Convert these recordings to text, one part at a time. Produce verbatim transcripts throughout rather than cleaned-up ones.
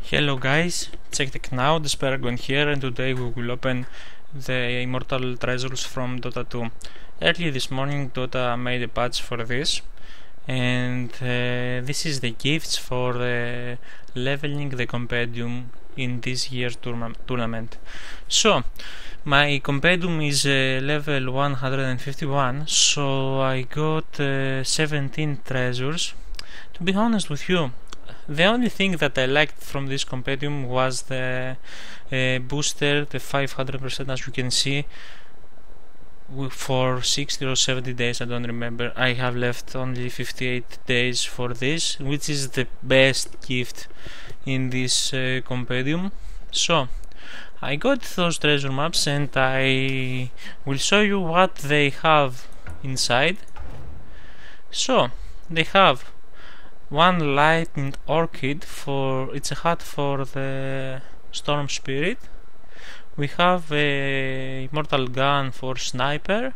Hello guys, Check Now, Desperagon here, and today we will open the Immortal Treasures from Dota two. Early this morning Dota made a patch for this, and uh, this is the gifts for uh, leveling the compendium in this year's tourna tournament. So, my compendium is uh, level one hundred fifty-one, so I got uh, seventeen treasures. To be honest with you, the only thing that I liked from this compendium was the uh, booster, the five hundred percent, as you can see, for sixty or seventy days, I don't remember. I have left only fifty-eight days for this, which is the best gift in this uh, compendium. So, I got those treasure maps and I will show you what they have inside. So, they have one lightning orchid, for it's a hat for the storm spirit. We have a immortal gun for sniper.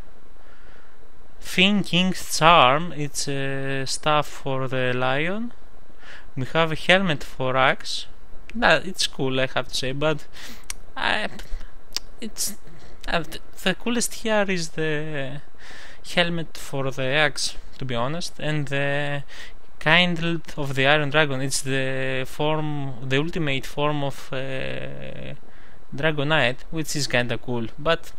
Finn King's charm, it's a staff for the lion. We have a helmet for axe. Nah, it's cool, I have to say, but I, it's uh, the coolest here is the helmet for the axe, to be honest, and the Kindled of the Iron Dragon. It's the form, the ultimate form of uh, Dragonite, which is kinda cool, but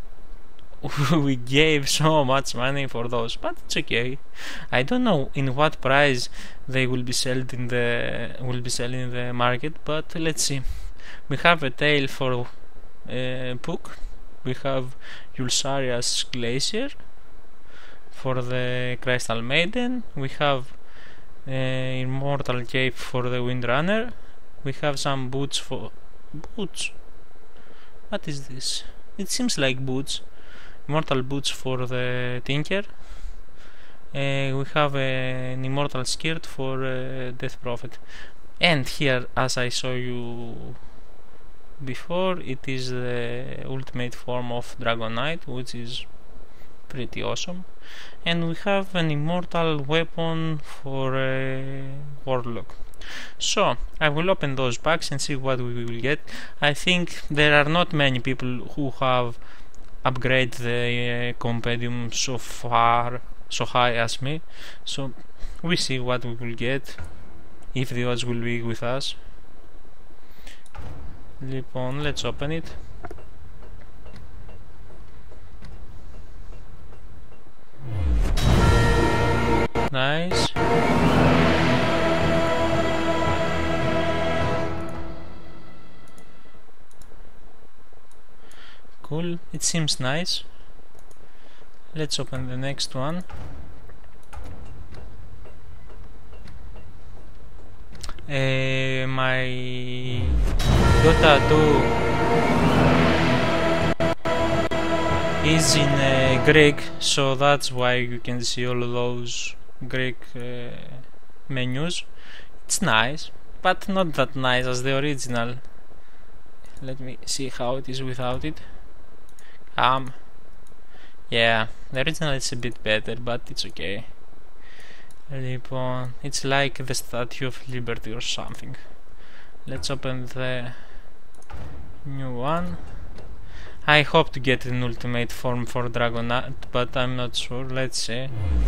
we gave so much money for those, but it's okay. I don't know in what price they will be sold in the will be selling in the market, but let's see. We have a tail for uh, Puck. We have Yulsaria's Glacier for the Crystal Maiden. We have Uh, immortal cape for the Windrunner. We have some boots for boots. What is this? It seems like boots. Immortal boots for the Tinker. Uh, we have uh, an immortal skirt for uh, Death Prophet. And here, as I saw you before, it is the ultimate form of Dragonite, which is pretty awesome. And we have an immortal weapon for a warlock. So I will open those packs and see what we will get. I think there are not many people who have upgraded the uh, compendium so far, so high as me. So we see what we will get, if the odds will be with us. Λοιπόν, let's open it. Nice. Cool, it seems nice. Let's open the next one. Uh, my Dota two is in uh, Greek, so that's why you can see all of those Greek uh, menus. It's nice, but not that nice as the original. Let me see how it is without it. Um, yeah, the original is a bit better, but it's okay. Λοιπόν, it's like the Statue of Liberty or something. Let's open the new one. I hope to get an ultimate form for Dragonite, but I'm not sure. Let's see.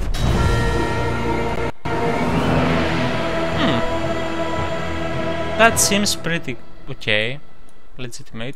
Hmm. That seems pretty okay. Legitimate.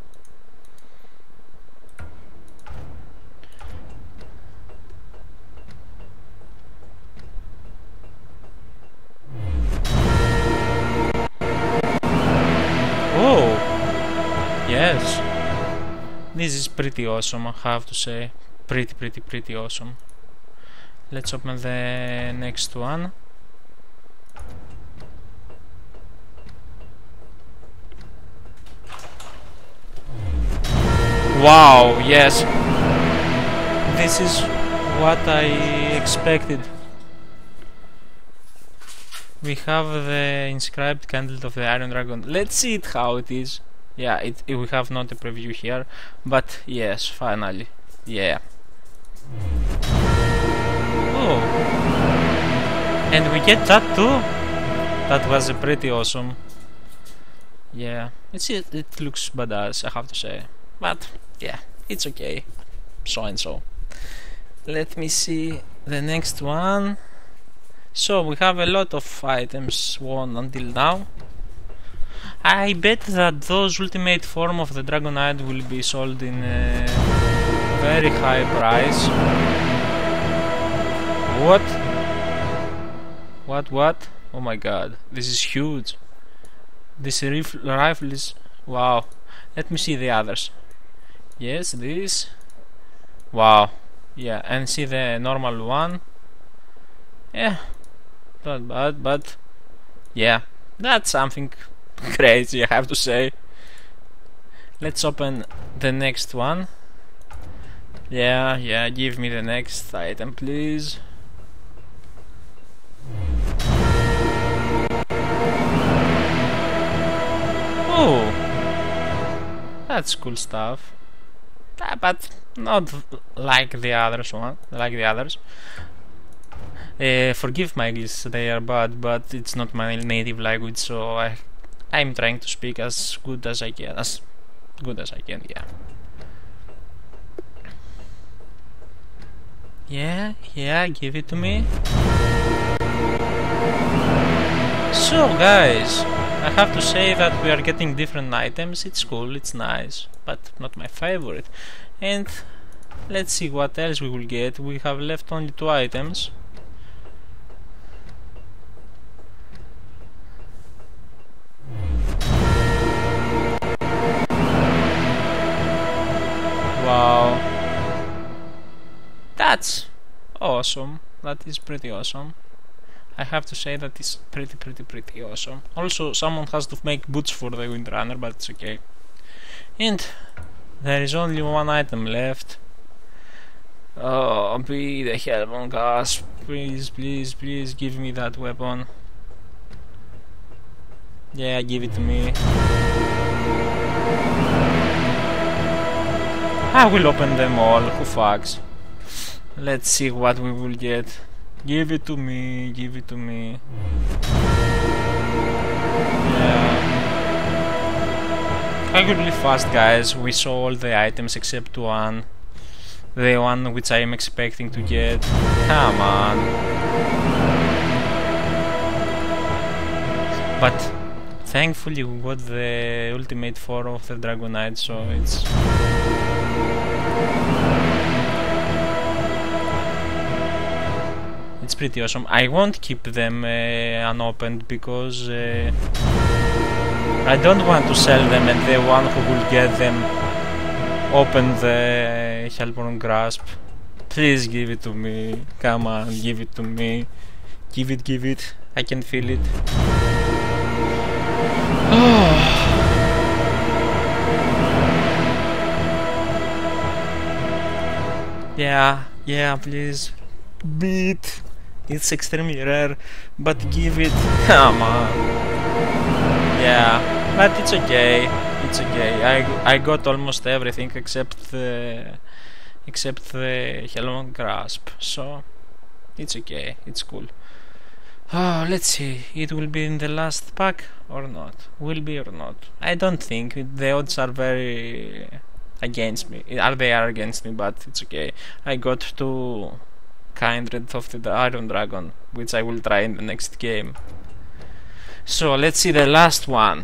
Oh! Yes. This is pretty awesome, I have to say. Pretty, pretty, pretty awesome. Let's open the next one. Wow, yes. This is what I expected. We have the inscribed Candle of the Iron Dragon. Let's see it how it is. Yeah, it, it, we have not a preview here, but yes, finally, yeah. Oh, and we get that too. That was pretty awesome. Yeah, it's it, it looks badass, I have to say. But yeah, it's okay. So and so. Let me see the next one. So we have a lot of items won until now. I bet that those ultimate form of the Dragonite will be sold in a very high price. What? What, what? Oh my god, this is huge. This rif rifle is... wow. Let me see the others. Yes, this. Wow. Yeah, and see the normal one. Yeah, not bad, but... yeah, that's something crazy, I have to say. Let's open the next one. Yeah, yeah, give me the next item, please. Oh, that's cool stuff. Ah, but not like the others one, like the others. Uh, forgive my English, they are bad, but it's not my native language, so I, I'm trying to speak as good as I can, as good as I can. Yeah. Yeah, yeah, give it to me. So guys, I have to say that we are getting different items. It's cool, it's nice, but not my favorite. And let's see what else we will get. We have left only two items. Wow, that's awesome. That is pretty awesome. I have to say that is pretty pretty pretty awesome. Also, someone has to make boots for the Windrunner, but it's okay. And there is only one item left. Oh, be the Hellborn Grasp. Please, please, please give me that weapon. Yeah, give it to me. I will open them all, who fucks. Let's see what we will get. Give it to me, give it to me. Yeah. I will be fast, guys. We saw all the items except one. The one which I am expecting to get. Come on. But thankfully we got the ultimate form of the Dragonite, so it's... it's pretty awesome. I won't keep them uh, unopened because uh, I don't want to sell them and the one who will get them open the Hellborn Grasp. Please give it to me. Come on, give it to me. Give it, give it. I can feel it. Yeah, yeah, please. Beat. It's extremely rare, but give it. Come on. Yeah, but it's okay. It's okay. I I got almost everything except the except the Hellborn Grasp, so it's okay. It's cool. Oh, let's see. It will be in the last pack or not? Will be or not? I don't think. The odds are very against me. Are they are against me? But it's okay. I got two Kindred of the Iron Dragon, which I will try in the next game. So let's see the last one.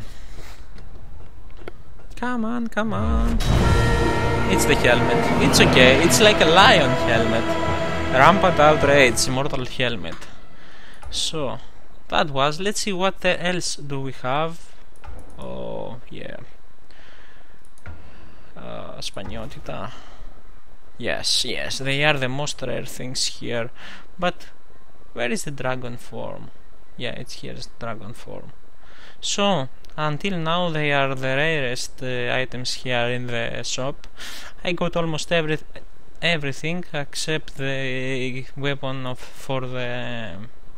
Come on, come on. It's the helmet. It's okay. It's like a lion helmet. Rampant Outrage, Immortal Helmet. So that was. Let's see what else do we have. Oh yeah. Uh, Spagnottita. Yes, yes, they are the most rare things here. But where is the dragon form? Yeah, it's here, it's dragon form. So until now they are the rarest uh, items here in the shop. I got almost every everything except the weapon of for the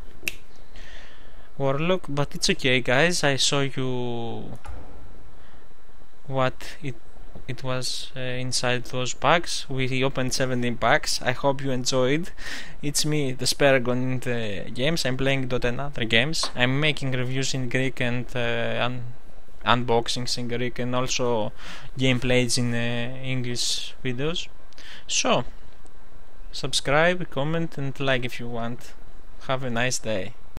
Warlock, but it's okay, guys. I saw you what it it was uh, inside those packs. We opened seventeen packs. I hope you enjoyed. It's me, the Speragon, in the games. I'm playing Dota and other games. I'm making reviews in Greek and uh, unboxings in Greek and also gameplays in uh, English videos. So subscribe, comment and like if you want. Have a nice day.